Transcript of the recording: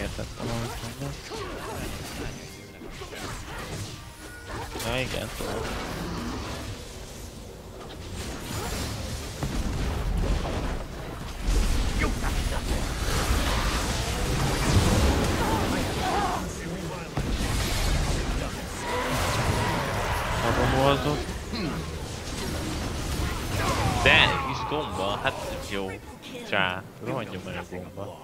értettem, amit mondasz. Na igen, tudom. Haromolzott. De is gomba, hát jó. Csá, rohadjon meg a gomba.